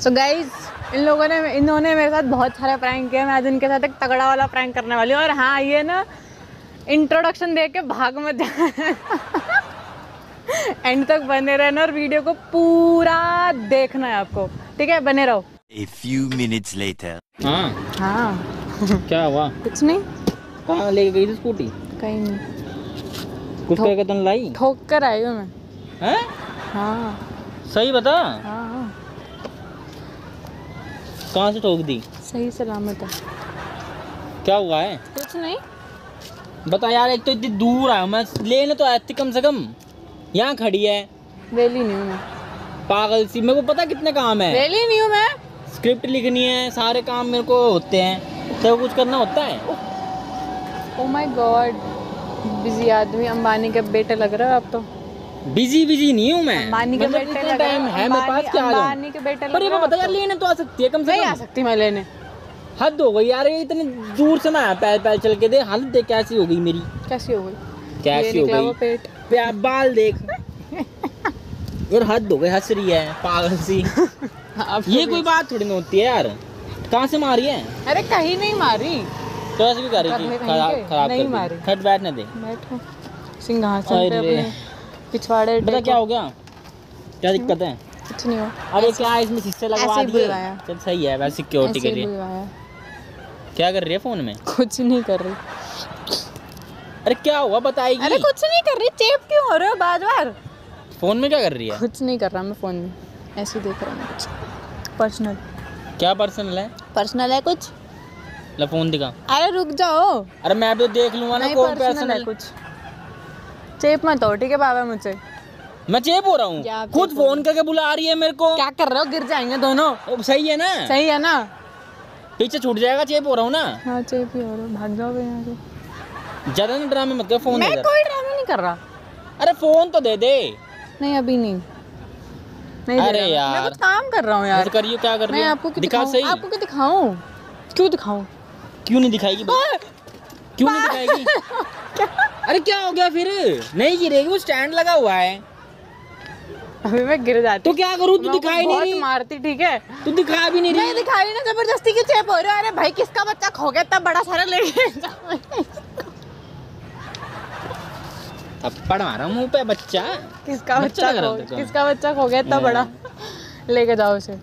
So guys इन्होंने मेरे साथ बहुत सारा प्रैंक किया। मैं आज इनके साथ एक तगड़ा वाला प्रैंक करने वाली हूँ। और हाँ, ये ना इंट्रोडक्शन दे के भाग मत जाना। एंड तक बने रहना और वीडियो को पूरा देखना है आपको, ठीक है? बने रहो। A few minutes later. हाँ क्या हुआ? कुछ नहीं। कहाँ लेके गई थी स्कूटी? कहीं नहीं, कुछ करके तो लाई? ठोक कर आई हूँ मैं। हैं? हाँ सही बता। हाँ कहाँ से ठोक दी? सही सलामत है। क्या हुआ है? कुछ नहीं। बता यार, एक तो इतनी दूर आया मैं, लेने तो आई थी कम से कम, यहाँ खड़ी है। वेली नहीं हूँ मैं। पागल सी, मेरे को पता कितने काम है। वेली नहीं हूँ मैं। स्क्रिप्ट लिखनी है, सारे काम मेरे को होते हैं, सब कुछ करना होता है। ओ माय गॉड, बिजी आदमी, अंबानी के बेटे लग रहे हो आप तो। बिजी नहीं हूँ मैं। अंबानी के बेटे इतना लग रहे टाइम हो। है मेरे पास, क्या आ जाऊं? अंबानी के बेटे लग पर ये रहे हो बता आप यार, तो। लेने तो आ सकती है कम से नहीं कम। आ सकती मैं लेने। हद हो गई यार, ये इतनी दूर से ना आया, पैर पैर चल के दे। हालत देख कैसी हो गई मेरी। कैसी हो गई? कैसी ये हो निकला गई? वो पेट। बाल देख। यार हद हो गई, हंस रही है पागल सी। ये कोई बात थोड़ी ना होती है यार। कहाँ से मारी है? अरे कहीं नहीं मारी। तो ऐसे भी कर रही थी, खराब नहीं कर दी। मारी। हट, बैठने दे। बैठो सिंहासन पे अरे। अपने पिछवाड़े। बता क्या हो गया, क्या दिक्कत है? कुछ नहीं हो। अरे क्या इसमें शीशे लगवा ऐसे ही दिए? बुलवाया। चल सही है, वैसे सिक्योरिटी ऐसे के ही लिए। बुलवाया। क्या कर रही है फोन में? कुछ नहीं कर रही। अरे क्या हुआ बताएगी? अरे कुछ नहीं कर रही। चेप क्यों हो रहे हो बार बार? फोन में क्या कर रही है? कुछ नहीं कर रहा मैं फोन में, ऐसे ही देख रहा हूँ कुछ पर्सनल। क्या पर्सनल है? पर्सनल है कुछ। ला फोन दिखा। अरे रुक जाओ। अरे मैं तो देख लूंगा ना नहीं, कौन पर्सनल है पर्सनल। कुछ। चेप मत हो, ठीक है बाबा? मुझे मैं चेप हो रहा हूँ? क्या आप खुद चेप हो फोन करके बुला रही है मेरे को। क्या कर रहे हो? गिर जाएंगे दोनों। ओ, सही है ना? सही है ना? पीछे छूट जाएगा, चेप हो रहा हूँ ना। हाँ चेप ही हो रहे हो, भाग जाओगे यहाँ से। ज्यादा ना ड्रामे मत कर, फोन मैं दे इधर। कोई ड्रामा नहीं कर रहा। अरे फोन तो दे दे। नहीं अभी नहीं, नहीं दे अरे रहा। यार। मैं कुछ काम कर रहा हूँ यार। ऐसे करियो, क्या कर रही मैं है? आपको क्यों दिखा दिखाऊं? सही। आपको क्यों दिखाऊं? क्यों दिखाऊं? क्यों नहीं दिखाएगी? क्यों नहीं दिखाएगी? अरे क्या हो गया फिर? नहीं गिरेगी, वो स्टैंड लगा हुआ है। अभी मैं गिर जाती तो क्या करूँ? तू मैं दिखाई नहीं बहुत रही। मारती, ठीक है? तू दिखा भी नहीं मैं रही। दिखाई ना, जबरदस्ती की चेप हो रही है। अरे भाई किसका बच्चा खो गया इतना बड़ा सारा लेके जाओ। थप्पड़ मारा मुंह पे। बच्चा किसका बच्चा बच्चा लग रहा खो, था तुमको। किसका बच्चा खो गया इतना बड़ा? लेके जाओ उसे।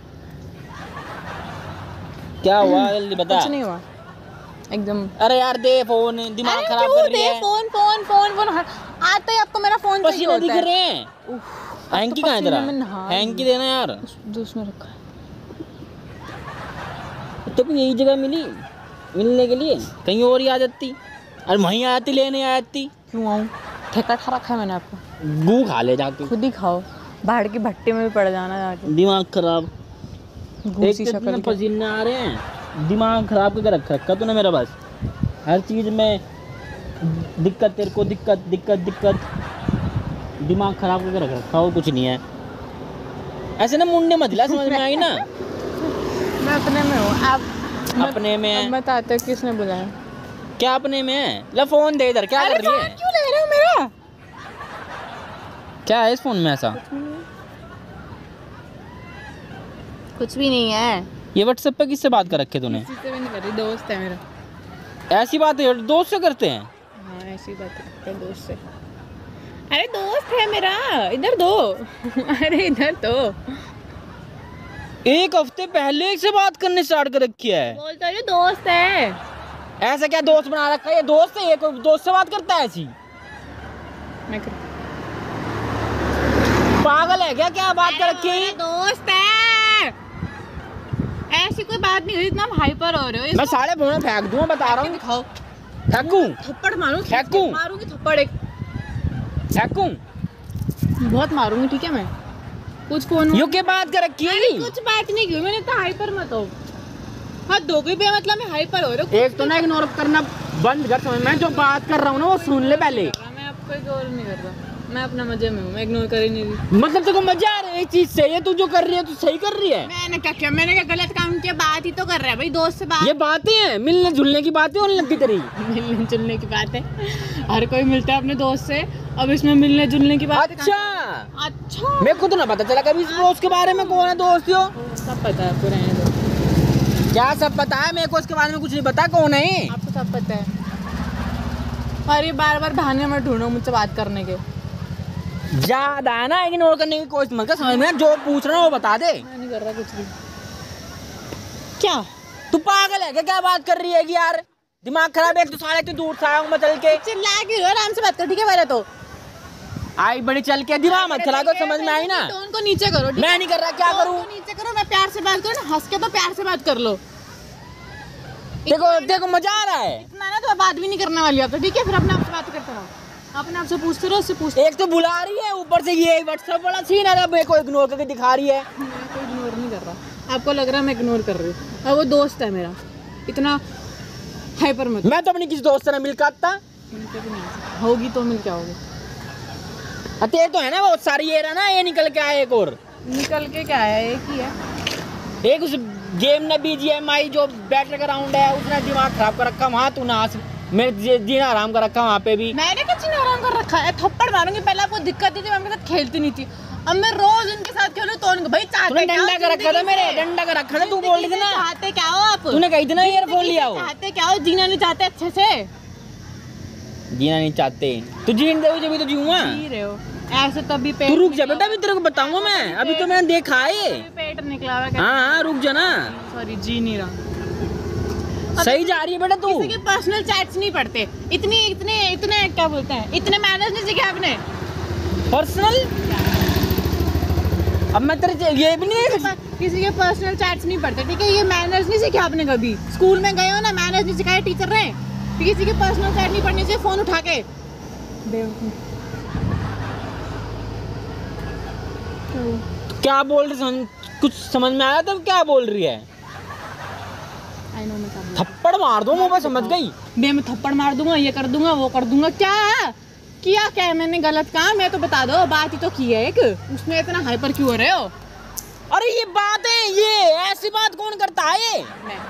क्या हुआ जल्दी बता। कुछ नहीं हुआ एकदम। अरे यार दे फोन, दिमाग अरे खराब क्यों कर रही दे है। Phone phone phone phone? आता ही आपको मेरा फोन चाहिए पसीने होता दिख है। रहे हैं। हैंकी कहाँ है तेरा? हैंकी देना यार। जूस में रखा है। तो भी यही जगह मिली मिलने के लिए, कहीं और ही आ जाती। अरे वहीं आ जाती, लेने आ जाती। क्यों आऊँ? ठेका ठा रखा है मैंने आपको। गू खा ले जाके। खुद ही खाओ, बाहर की भट्टी में भी पड़ जाना जाके। दिमाग खराब। एक घूसी तो शक्ल इतने के। पसीने आ रहे हैं, दिमाग खराब करके रखा तूने मेरा। बस हर चीज में दिक्कत, तेरे को दिक्कत दिक्कत दिक्कत। दिमाग खराब करके रखा और कुछ नहीं है। ऐसे ना मुंडे मत ला, समझ में आई ना? मैं अपने में हूँ। आप अपने में है? अब बताते हो किसने बुलाया? क्या अपने में है? ला फोन दे इधर। क्या अरे कर रही है? फोन क्यों ले रहे हो मेरा? क्या है इस फोन में ऐसा? कुछ भी नहीं है। ये व्हाट्सएप पे किससे बात कर रखे तूने? किसी से भी नहीं कर रही, दोस्त है मेरा। ऐसी बात है दोस्त से करते हैं? हाँ ऐसी बात करते हैं दोस्त से। अरे दोस्त है मेरा, इधर दो। अरे इधर दो। एक हफ्ते पहले एक से बात करने स्टार्ट कर रखी है। बोल तो रही हूँ, दोस्त है। ऐसा क्या दोस्त बना रखा है? ये दोस्त है, ये कोई दोस्त से बात करता है ऐसी? मैं कर... पागल है क्या? क्या बात कर रखी है? दोस्त है, ऐसी कोई बात नहीं हुई। इतना हाइपर हो रहे हो। मैं सारे फोन फेंक दूंगा, बता रहा हूँ। दिखाओ। फेंकूं? थप्पड़ मारूं? फेंकूं? मारूंगी थप्पड़ एक। फेंकूं? बहुत मारूंगी, ठीक है? मैं कुछ फोन यो क्या बात कर रखी है? कुछ बात नहीं की मैंने। इतना हाइपर मत हो। हाँ दो भी मतलब मैं हाइपर हो रहा हूँ। एक तो ना इग्नोर करना बंद कर। समझ, मैं जो बात कर रहा हूँ ना वो सुन ले पहले। मैं आपको इग्नोर नहीं कर रहा, मैं अपना मजे में हूँ। मैं इग्नोर कर ही नहीं रही। मतलब तेको मजा आ रहा है एक चीज से? ये तू जो कर रही है तू सही कर रही है? मैंने क्या किया? मैंने क्या गलत काम किया? बात ही तो कर रहा है भाई, दोस्त से बात। ये बातें हैं, मिलने जुलने की बातें होने लगती तेरी। मिलने जुलने की बात है, हर कोई मिलता है अपने दोस्त से अब इसमें मिलने जुलने की बात अच्छा अच्छा मेरे को तो ना पता चला कभी इस दोस्त के बारे में। कौन है दोस्त यो? सब पता है पूरे हैं तो। क्या सब पता है? मेरे को इसके बारे में कुछ नहीं पता। कौन है? आपको सब पता है। और ये बार बार बहाने मत ढूंढो मुझसे बात करने के। ज्यादा है ना इग्नोर करने की कोशिश मत कर। समझ में जो पूछ रहा है वो बता दे। मैं नहीं कर रहा कुछ भी। क्या तू पागल है क्या बात कर रही है कि यार? दिमाग खराब है। एक तो साले इतनी दूर से आया हूँ मैं चल के। चिल्ला क्यों रहे हो? आराम से बात कर ठीक है। पहले तो आई बड़ी चल के दिमाग मत खराब कर। समझ में आई ना? टोन को नीचे करो। मैं नहीं कर रहा। क्या करूँ? नीचे करो। मैं प्यार से बात करो ना। हंस के तो प्यार से बात कर लो। देखो देखो मजा आ रहा है। इतना ना तो बात भी नहीं करने वाली अब तो ठीक है। फिर अपने आप से बात करते रहो। अपने आप से पूछते रहो। उससे पूछते एक तो बुला रही है ऊपर से ये व्हाट्सएप वाला सीन है। मेरे को इग्नोर करके दिखा रही है। मैं कोई इग्नोर नहीं कर रहा। आपको लग रहा है मैं इग्नोर कर रही हूँ। और वो दोस्त है मेरा। इतना हाइपर मत। मैं तो अपनी किसी दोस्त से ना मिल पाता। होगी तो मिल क्या होगी? तेरे तो है ना बहुत सारी। ये रहा ना ये निकल के आया एक और। निकल के क्या है? एक ही है। एक उस गेम ने BGMI जो बैटल ग्राउंड है उसने दिमाग खराब कर रखा। वहाँ तू ना मेरे जीना आराम कर रखा वहाँ पे भी। मैंने कुछ नहीं आराम कर रखा है। थप्पड़ मारूंगी। पहले आपको दिक्कत थी मैं उनके साथ खेलती नहीं थी। अब मैं रोज उनके साथ खेलूं तो उनको भाई चाहते क्या हो? डंडा कर रखा था मेरे। डंडा कर रखा था। तू बोल रही थी ना चाहते क्या हो आप? तूने कही थी ना ईयरफोन लिया हो। चाहते क्या हो? जीना नहीं चाहते अच्छे से? जीना नहीं चाहते तू जीने दे जब तो जीऊंगा। जी रहे हो ऐसे तभी पेट। तू रुक जा बेटा अभी तेरे को बताऊंगा मैं। अभी तो मैंने देखा है। पेट निकला हुआ है। हाँ रुक जा ना। सॉरी जी नहीं रहा। सही जा रही है बेटा तू। किसी के पर्सनल चैट्स नहीं पढ़ते। इतने इतने इतने क्या बोलते हैं? इतने मैनर्स नहीं सीखे आपने। पर्सनल अब मैं तेरे ये भी नहीं। किसी के पर्सनल चैट्स नहीं पढ़ते ठीक है। ये मैनर्स नहीं सीखे आपने कभी। स्कूल में गए हो ना मैनर्स नहीं सिखाए टीचर ने। किसी के पर्सनल चैट नहीं पढ़ने से फोन उठा के। क्या बोल रही? कुछ समझ में आया तब क्या बोल रही है? I know मैं क्या बोल। थप्पड़ मार दो मुंह पे। समझ गई? मैं थप्पड़ मार दूंगा। ये कर दूंगा वो कर दूंगा। क्या किया क्या है मैंने गलत काम? मैं तो बता दो। बात ही तो की है एक। उसमें इतना हाइपर क्यों हो रहे हो? अरे ये बात है। ये ऐसी बात कौन करता है? ये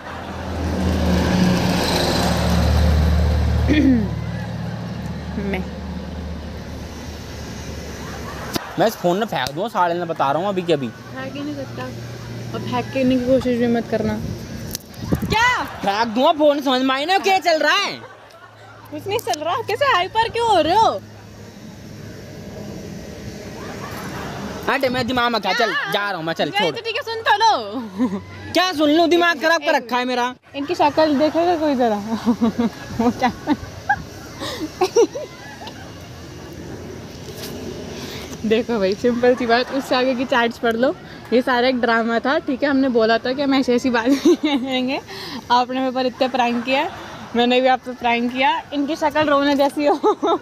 मैं इस फोन में फेंक दूँ। साले ने बता रहा हूँ अभी के अभी। हैक ही नहीं सकता। अब हैक करने की कोशिश भी मत करना। क्या फेंक दूंगा फोन। समझ में आई ना क्या चल रहा है? कुछ नहीं चल रहा। कैसे हाइपर क्यों हो रहे हो? हट मैं दिमाग में क्या। चल जा रहा हूँ मैं। चल छोड़। ठीक है सुन तो लो। क्या सुन लूँ? दिमाग खराब कर रखा है मेरा। इनकी शक्ल देखेगा कोई जरा। वो क्या देखो भाई सिंपल सी बात। उससे आगे की चैट्स पढ़ लो। ये सारा एक ड्रामा था ठीक है। हमने बोला था कि हम ऐसी बात नहीं करेंगे। आपने मेरे पर इतने प्रैंक किया। मैंने भी आप पे प्रैंक किया। इनकी शक्ल रोने जैसी हो।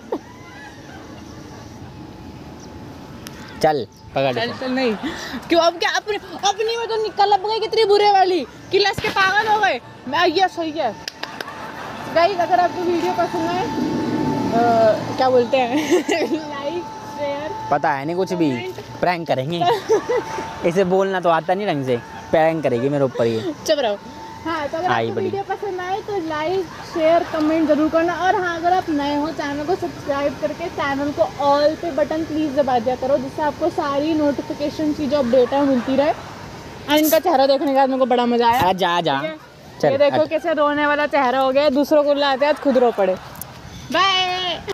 चल पकड़। चल नहीं क्यों? अब क्या अपनी में तो निकल गई कितनी बुरे वाली कि लस के पागल हो गए। मैं ये सही है गाइस। अगर आपको वीडियो पसंद है क्या बोलते हैं लाइक शेयर। पता है नहीं कुछ भी। प्रैंक करेंगे। इसे बोलना तो आता नहीं ढंग से। प्रैंक करेगी मेरे ऊपर ये। चुप रहो। हाँ तो अगर आई आपको बड़ी। वीडियो पसंद आए तो लाइक शेयर कमेंट जरूर करना। और हाँ अगर आप नए हो चैनल को सब्सक्राइब करके चैनल को ऑल पे बटन प्लीज़ दबा दिया करो जिससे आपको सारी नोटिफिकेशन चीज़ें अपडेट है मिलती रहे। और इनका चेहरा देखने के बाद मेरे को बड़ा मजा आया। जा जा ये देखो कैसे रोने वाला चेहरा हो गया। दूसरों को लाते आज खुद रो पड़े। बाय।